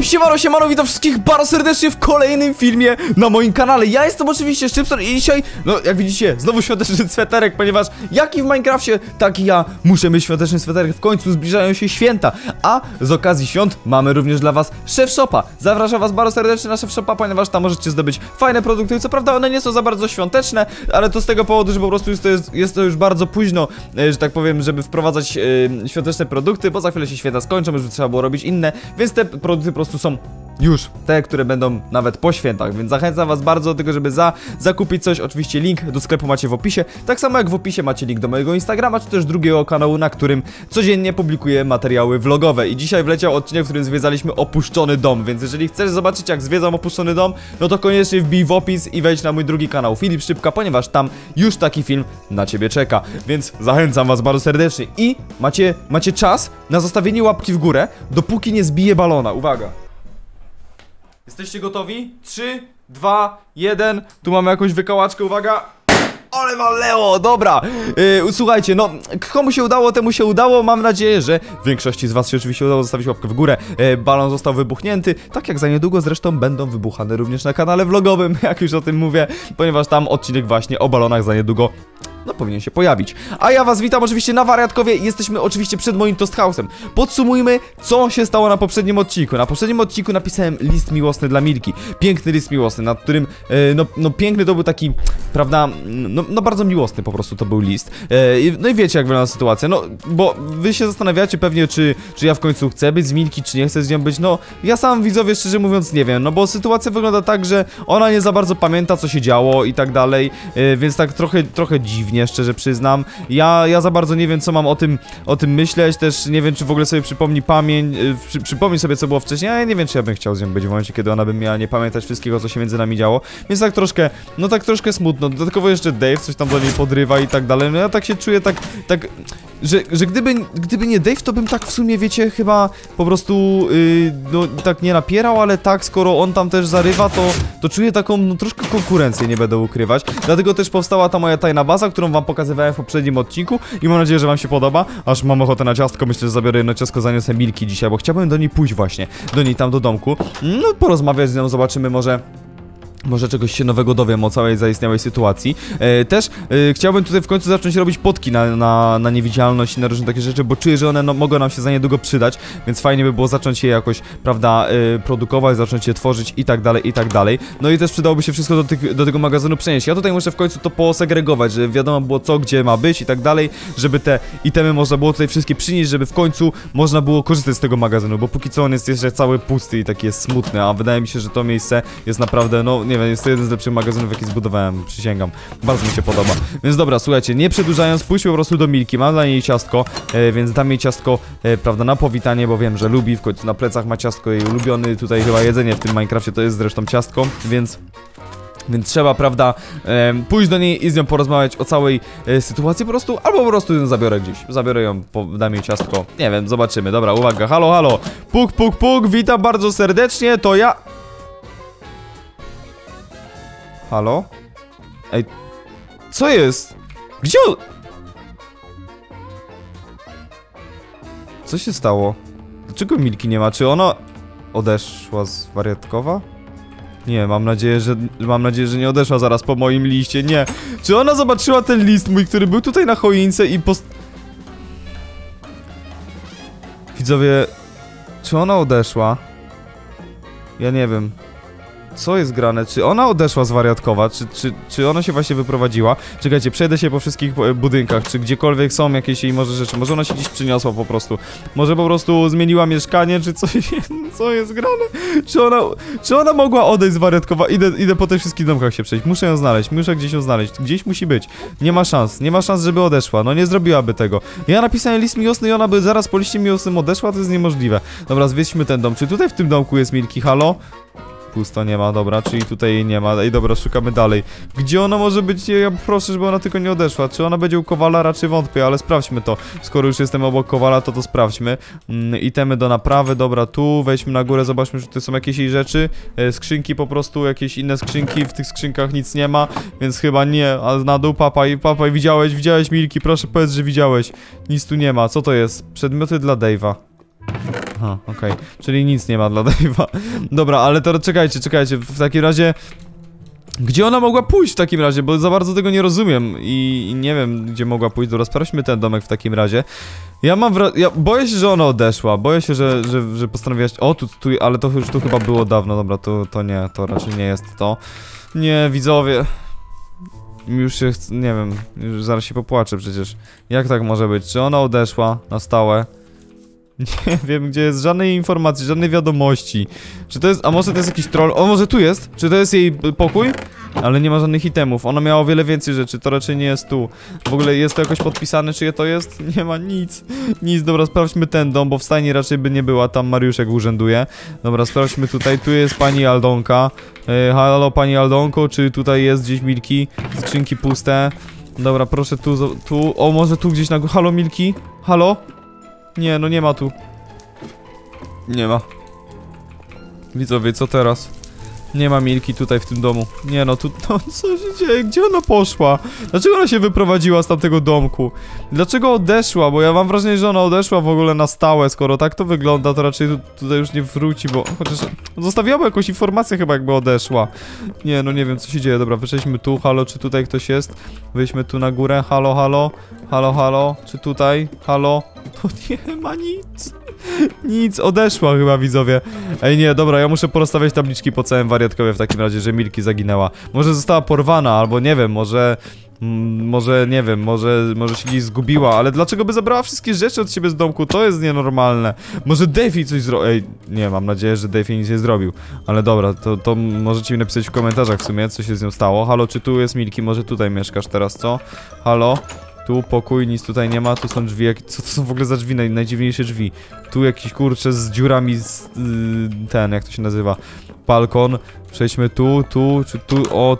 Siemano, witam wszystkich bardzo serdecznie w kolejnym filmie na moim kanale. Ja jestem oczywiście Szczypson i dzisiaj, no jak widzicie, znowu świąteczny sweterek, ponieważ jak i w Minecrafcie, tak i ja muszę mieć świąteczny sweterek. W końcu zbliżają się święta, a z okazji świąt mamy również dla was Chef Shopa. Zapraszam was bardzo serdecznie na Chef Shopa, ponieważ tam możecie zdobyć fajne produkty. Co prawda one nie są za bardzo świąteczne, ale to z tego powodu, że po prostu jest to już bardzo późno, że tak powiem, żeby wprowadzać świąteczne produkty, bo za chwilę się święta skończą, już trzeba było robić inne, więc te produkty po prostu są już te, które będą nawet po świętach, więc zachęcam was bardzo do tego, żeby zakupić coś. Oczywiście link do sklepu macie w opisie, tak samo jak w opisie macie link do mojego Instagrama, czy też drugiego kanału, na którym codziennie publikuję materiały vlogowe. I dzisiaj wleciał odcinek, w którym zwiedzaliśmy opuszczony dom, więc jeżeli chcesz zobaczyć, jak zwiedzam opuszczony dom, no to koniecznie wbij w opis i wejdź na mój drugi kanał, Filip Szczypka, ponieważ tam już taki film na ciebie czeka, więc zachęcam was bardzo serdecznie. I macie czas na zostawienie łapki w górę, dopóki nie zbije balona. Uwaga! Jesteście gotowi? 3, 2, 1. Tu mamy jakąś wykałaczkę, uwaga. Ale waleo, dobra. Słuchajcie, no komu się udało, temu się udało. Mam nadzieję, że większości z was się oczywiście udało zostawić łapkę w górę. Balon został wybuchnięty, tak jak za niedługo zresztą będą wybuchane również na kanale vlogowym, jak już o tym mówię, ponieważ tam odcinek właśnie o balonach za niedługo powinien się pojawić. A ja was witam oczywiście na Wariatkowie. Jesteśmy oczywiście przed moim Toast House'em. Podsumujmy, co się stało na poprzednim odcinku. Na poprzednim odcinku napisałem list miłosny dla Milki. Piękny list miłosny, nad którym, no piękny to był taki, prawda, no bardzo miłosny po prostu to był list. No i wiecie, jak wygląda sytuacja. No, bo wy się zastanawiacie pewnie, czy ja w końcu chcę być z Milki, czy nie chcę z nią być. No, ja sam, widzowie, szczerze mówiąc nie wiem, no bo sytuacja wygląda tak, że ona nie za bardzo pamięta, co się działo i tak dalej, więc tak trochę dziwnie, szczerze przyznam. Ja za bardzo nie wiem, co mam o tym myśleć, też nie wiem, czy w ogóle sobie przypomni sobie, co było wcześniej, a ja nie wiem, czy ja bym chciał z nią być w momencie, kiedy ona by miała nie pamiętać wszystkiego, co się między nami działo, więc tak troszkę, no tak troszkę smutno. Dodatkowo jeszcze Dave coś tam do niej podrywa i tak dalej, no ja tak się czuję że gdyby nie Dave, to bym tak w sumie, wiecie, chyba po prostu, no tak nie napierał, ale tak, skoro on tam też zarywa, to czuję taką, no troszkę konkurencję, nie będę ukrywać. Dlatego też powstała ta moja tajna baza, którą wam pokazywałem w poprzednim odcinku i mam nadzieję, że wam się podoba. Aż mam ochotę na ciastko, myślę, że zabiorę jedno ciastko, zaniosę Milki dzisiaj, bo chciałbym do niej pójść właśnie, do niej tam do domku, no porozmawiać z nią, zobaczymy, może czegoś się nowego dowiem o całej zaistniałej sytuacji. Też chciałbym tutaj w końcu zacząć robić potki na niewidzialność i na różne takie rzeczy, bo czuję, że one mogą nam się za niedługo przydać, więc fajnie by było zacząć je jakoś, prawda, produkować, zacząć je tworzyć i tak dalej, i tak dalej. No i też przydałoby się wszystko do tego magazynu przenieść. Ja tutaj muszę w końcu to posegregować, żeby wiadomo było, co gdzie ma być i tak dalej, żeby te itemy można było tutaj wszystkie przynieść, żeby w końcu można było korzystać z tego magazynu, bo póki co on jest jeszcze cały pusty i taki jest smutny, a wydaje mi się, że to miejsce jest naprawdę, no nie wiem, jest to jeden z lepszych magazynów, jaki zbudowałem, przysięgam. Bardzo mi się podoba. Więc dobra, słuchajcie, nie przedłużając, pójdźmy po prostu do Milki. Mam dla niej ciastko, więc dam jej ciastko, prawda, na powitanie, bo wiem, że lubi. W końcu na plecach ma ciastko, jej ulubiony tutaj chyba jedzenie w tym Minecrafcie to jest zresztą ciastko, więc trzeba, prawda, pójść do niej i z nią porozmawiać o całej sytuacji po prostu, albo po prostu ją zabiorę gdzieś. Zabiorę ją, dam jej ciastko. Nie wiem, zobaczymy. Dobra, uwaga, halo, halo. Puk, puk, puk, witam bardzo serdecznie, to ja... Halo? Ej, co jest? Gdzie on? Co się stało? Dlaczego Milki nie ma? Czy ona odeszła z Wariatkowa? Nie, mam nadzieję, że nie odeszła zaraz po moim liście, nie. Czy ona zobaczyła ten list mój, który był tutaj na choince i Widzowie, czy ona odeszła? Ja nie wiem. Co jest grane? Czy ona odeszła z Wariatkowa? Czy ona się właśnie wyprowadziła? Czekajcie, przejdę się po wszystkich budynkach, czy gdziekolwiek są jakieś jej może rzeczy. Może ona się gdzieś przyniosła po prostu. Może po prostu zmieniła mieszkanie, czy coś. Co jest grane? Czy ona mogła odejść z Wariatkowa? Idę po tych wszystkich domkach się przejść. Muszę ją znaleźć, muszę gdzieś ją znaleźć. Gdzieś musi być. Nie ma szans, żeby odeszła. No nie zrobiłaby tego. Ja napisałem list miłosny i ona by zaraz po liście miłosnym odeszła, to jest niemożliwe. Dobra, zwiedźmy ten dom. Czy tutaj w tym domku jest Milki? Halo? Pusto, nie ma, dobra, czyli tutaj jej nie ma. Ej, dobra, szukamy dalej. Gdzie ona może być? Ja proszę, żeby ona tylko nie odeszła. Czy ona będzie u Kowala? Raczej wątpię, ale sprawdźmy to. Skoro już jestem obok Kowala, to sprawdźmy. Itemy do naprawy, dobra, tu, wejdźmy na górę, zobaczmy, czy tutaj są jakieś jej rzeczy. Skrzynki po prostu, jakieś inne skrzynki. W tych skrzynkach nic nie ma, więc chyba nie. A na dół, papaj, widziałeś Milki? Proszę, powiedz, że widziałeś. Nic tu nie ma. Co to jest? Przedmioty dla Dave'a. Aha, okej. Czyli nic nie ma dla Dave'a. Dobra, ale to czekajcie, w takim razie... Gdzie ona mogła pójść w takim razie, bo za bardzo tego nie rozumiem i nie wiem, gdzie mogła pójść. Dobra, sprawdźmy ten domek w takim razie. Ja boję się, że ona odeszła, boję się, że postanowiłaś... O, ale to już tu chyba było dawno, dobra, to nie, to raczej nie jest to. Nie, widzowie. Już się, nie wiem, już zaraz się popłaczę przecież. Jak tak może być? Czy ona odeszła na stałe? Nie wiem, gdzie jest żadnej informacji, żadnej wiadomości. Czy to jest, a może to jest jakiś troll? O, może tu jest? Czy to jest jej pokój? Ale nie ma żadnych itemów, ona miała o wiele więcej rzeczy, to raczej nie jest tu. W ogóle jest to jakoś podpisane, czyje to jest? Nie ma nic. Nic, dobra, sprawdźmy ten dom, bo w stajni raczej by nie była, tam Mariuszek urzęduje. Dobra, sprawdźmy tutaj, tu jest pani Aldonka. Halo, pani Aldonko, czy tutaj jest gdzieś Milki? Skrzynki puste. Dobra, proszę tu, o, może tu gdzieś na górze. Halo, Milki? Halo? Nie, no nie ma tu. Nie ma. Widzowie, co teraz? Nie ma Milki tutaj w tym domu. Nie no, co się dzieje? Gdzie ona poszła? Dlaczego ona się wyprowadziła z tamtego domku? Dlaczego odeszła? Bo ja mam wrażenie, że ona odeszła w ogóle na stałe. Skoro tak to wygląda, to raczej tutaj już nie wróci, bo... Chociaż zostawiała jakąś informację chyba, jakby odeszła. Nie, no nie wiem, co się dzieje. Dobra, wyszliśmy tu. Halo, czy tutaj ktoś jest? Wyjdźmy tu na górę. Halo, halo. Halo, halo. Czy tutaj? Halo? To nie ma nic. Nic, odeszła chyba, widzowie. Ej, nie, dobra, ja muszę porozstawiać tabliczki po całym wariatkowie w takim razie, że Milki zaginęła. Może została porwana, albo nie wiem, może nie wiem, może się gdzieś zgubiła, ale dlaczego by zabrała wszystkie rzeczy od siebie z domku? To jest nienormalne. Może Davey coś zrobił. Ej, nie, mam nadzieję, że Davey nic nie zrobił. Ale dobra, to możecie mi napisać w komentarzach w sumie, co się z nią stało. Halo, czy tu jest Milki? Może tutaj mieszkasz teraz, co? Halo? Tu pokój, nic tutaj nie ma, tu są drzwi, co to są w ogóle za drzwi, najdziwniejsze drzwi. Tu jakiś kurczę z dziurami, jak to się nazywa, balkon. Przejdźmy tu, czy tu,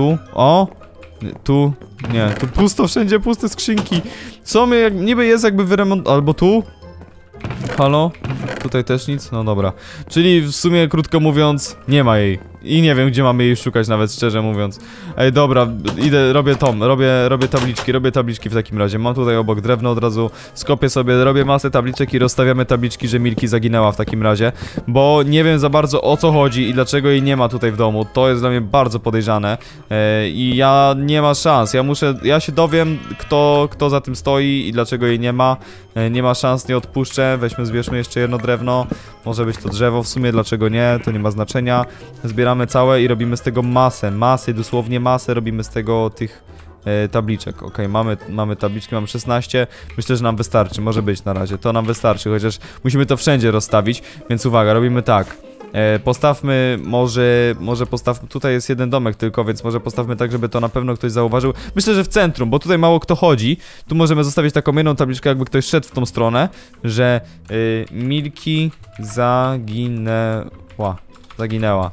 tu, nie, tu pusto, wszędzie puste skrzynki. Niby jest jakby wyremont, albo tu. Halo? Tutaj też nic? No dobra. Czyli w sumie, krótko mówiąc, nie ma jej. I nie wiem, gdzie mamy jej szukać, nawet szczerze mówiąc. Ej, dobra, idę, robię tabliczki w takim razie. Mam tutaj obok drewno od razu, skopię sobie, robię masę tabliczek i rozstawiamy tabliczki, że Milki zaginęła w takim razie. Bo nie wiem za bardzo, o co chodzi i dlaczego jej nie ma tutaj w domu. To jest dla mnie bardzo podejrzane. I ja nie ma szans, ja się dowiem, kto za tym stoi i dlaczego jej nie ma. Nie ma szans, nie odpuszczę. Zbierzmy jeszcze jedno drewno. Może być to drzewo w sumie, dlaczego nie, to nie ma znaczenia. Zbieramy całe i robimy z tego masę, dosłownie masę robimy z tego tych tabliczek. Okej, mamy tabliczki, mamy 16. Myślę, że nam wystarczy, może być na razie. To nam wystarczy, chociaż musimy to wszędzie rozstawić. Więc uwaga, robimy tak. Postawmy, może postawmy, tutaj jest jeden domek tylko, więc może postawmy tak, żeby to na pewno ktoś zauważył. Myślę, że w centrum, bo tutaj mało kto chodzi. Tu możemy zostawić taką jedną tabliczkę, jakby ktoś szedł w tą stronę, że Milki zaginęła.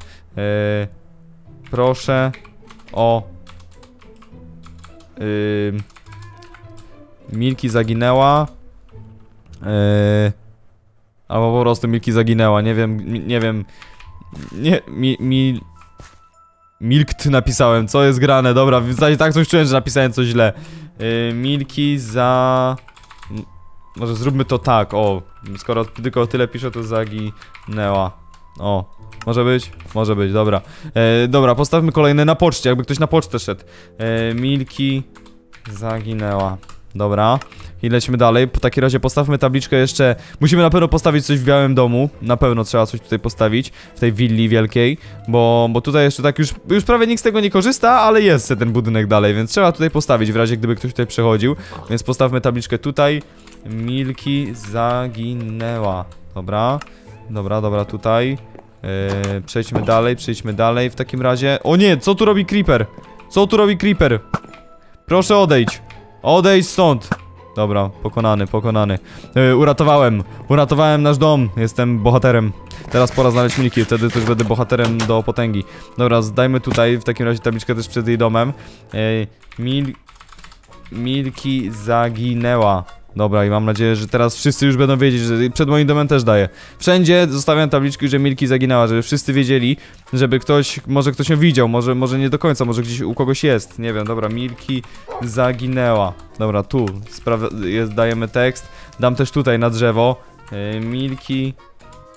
Proszę o... Milki zaginęła. Albo po prostu Milki zaginęła, nie wiem. Milkt napisałem, co jest grane, dobra, w zasadzie tak coś czułem, że napisałem coś źle. Milki może zróbmy to tak, o, skoro tylko tyle piszę, to zaginęła. O, może być, dobra. Dobra, postawmy kolejne na poczcie, jakby ktoś na pocztę szedł. Milki zaginęła. Dobra, i lecimy dalej. W takim razie postawmy tabliczkę jeszcze. Musimy na pewno postawić coś w Białym Domu. Na pewno trzeba coś tutaj postawić. W tej willi wielkiej. Bo tutaj jeszcze tak już prawie nikt z tego nie korzysta, ale jest ten budynek dalej, więc trzeba tutaj postawić w razie gdyby ktoś tutaj przechodził. Więc postawmy tabliczkę tutaj. Milki zaginęła. Dobra, tutaj. Przejdźmy dalej w takim razie. O nie, co tu robi Creeper? Proszę odejdź stąd. Dobra, pokonany. Uratowałem nasz dom. Jestem bohaterem. Teraz pora znaleźć Milki, wtedy też będę bohaterem do potęgi. Dobra, zdajmy tutaj w takim razie tabliczkę też przed jej domem. Milki zaginęła. Dobra, i mam nadzieję, że teraz wszyscy już będą wiedzieć, że przed moim domem też daję. Wszędzie zostawiam tabliczki, że Milki zaginęła, żeby wszyscy wiedzieli, żeby może ktoś ją widział, może nie do końca, może gdzieś u kogoś jest, nie wiem, dobra, Milki zaginęła. Dobra, tu dajemy tekst, dam też tutaj na drzewo. Milki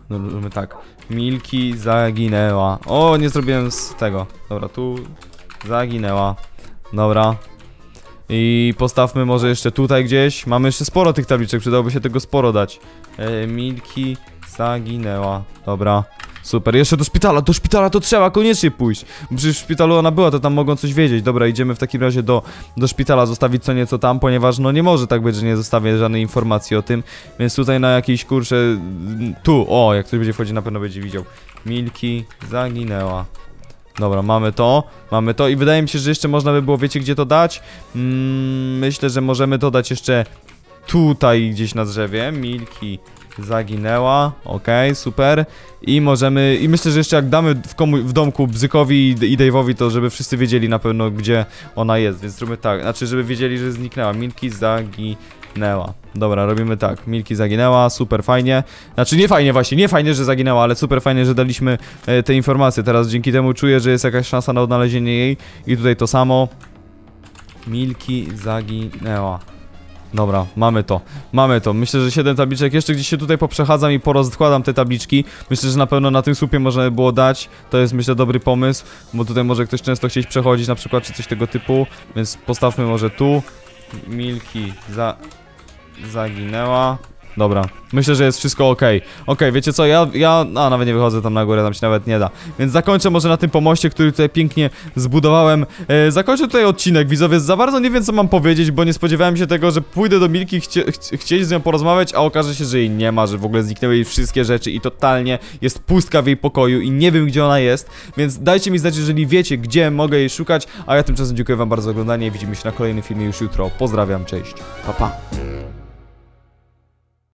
No, robimy tak. Milki zaginęła. O, nie zrobiłem z tego. Dobra, tu zaginęła. Dobra. I postawmy może jeszcze tutaj gdzieś. Mamy jeszcze sporo tych tabliczek, przydałoby się tego sporo dać. Milki zaginęła. Dobra. Super, jeszcze do szpitala to trzeba koniecznie pójść. Bo przecież w szpitalu ona była, to tam mogą coś wiedzieć. Dobra, idziemy w takim razie do szpitala, zostawić co nieco tam, ponieważ no nie może tak być, że nie zostawię żadnej informacji o tym. Więc tutaj na jakiejś kurczę... Tu, o, jak ktoś będzie wchodzić, na pewno będzie widział. Milki zaginęła. Dobra, mamy to i wydaje mi się, że jeszcze można by było, wiecie gdzie to dać? Myślę, że możemy to dać jeszcze tutaj gdzieś na drzewie. Milki zaginęła, okej, super. I możemy, i myślę, że jeszcze jak damy w domku Bzykowi i Dave'owi, to żeby wszyscy wiedzieli na pewno gdzie ona jest, więc zróbmy tak, znaczy żeby wiedzieli, że zniknęła. Milki zaginęła. Dobra, robimy tak, Milki zaginęła, super fajnie. Znaczy nie fajnie właśnie, nie fajnie, że zaginęła, ale super fajnie, że daliśmy te informacje. Teraz dzięki temu czuję, że jest jakaś szansa na odnalezienie jej. I tutaj to samo. Milki zaginęła. Dobra, mamy to. Myślę, że 7 tabliczek. Jeszcze gdzieś się tutaj poprzechadzam i porozkładam te tabliczki. Myślę, że na pewno na tym słupie można by było dać. To jest, myślę, dobry pomysł, bo tutaj może ktoś często chcieć przechodzić na przykład, czy coś tego typu. Więc postawmy może tu. Milki zaginęła. Dobra, myślę, że jest wszystko ok. Okej, wiecie co, ja nawet nie wychodzę tam na górę, tam się nawet nie da. Więc zakończę może na tym pomoście, który tutaj pięknie zbudowałem. Zakończę tutaj odcinek, widzowie, za bardzo nie wiem co mam powiedzieć, bo nie spodziewałem się tego, że pójdę do Milki chcieć z nią porozmawiać, a okaże się, że jej nie ma, że w ogóle zniknęły jej wszystkie rzeczy i totalnie jest pustka w jej pokoju i nie wiem gdzie ona jest. Więc dajcie mi znać, jeżeli wiecie, gdzie mogę jej szukać, a ja tymczasem dziękuję wam bardzo za oglądanie i widzimy się na kolejnym filmie już jutro. Pozdrawiam, cześć, pa pa.